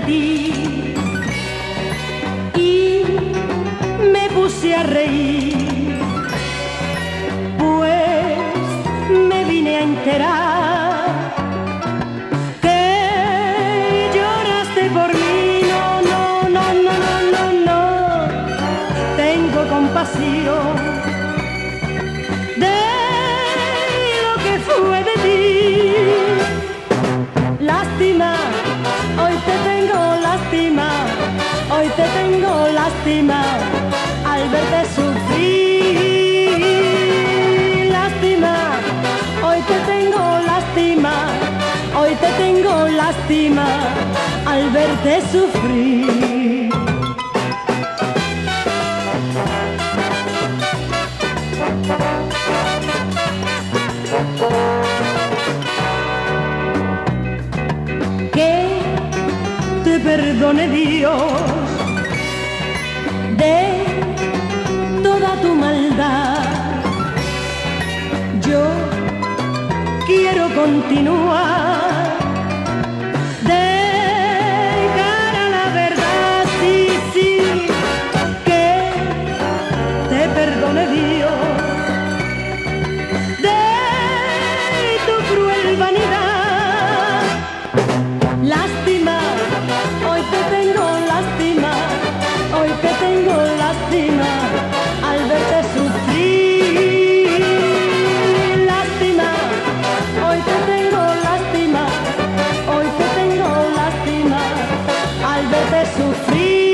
ti y me puse a reír, pues me vine a enterar que lloraste por mí. No, no, no, no, no, no, no, tengo compasión de lo que fue de ti. Lástima, hoy te tengo lástima, hoy te tengo lástima al verte sufrir. Lástima, hoy te tengo lástima, hoy te tengo lástima al verte sufrir. Que te perdone Dios de toda tu maldad. Yo quiero continuar de cara a la verdad. Sí, sí, que te perdone Dios de tu cruel vanidad. Lástima, hoy te tengo lástima, hoy te tengo lástima al verte sufrir. Lástima, hoy te tengo lástima, hoy te tengo lástima al verte sufrir.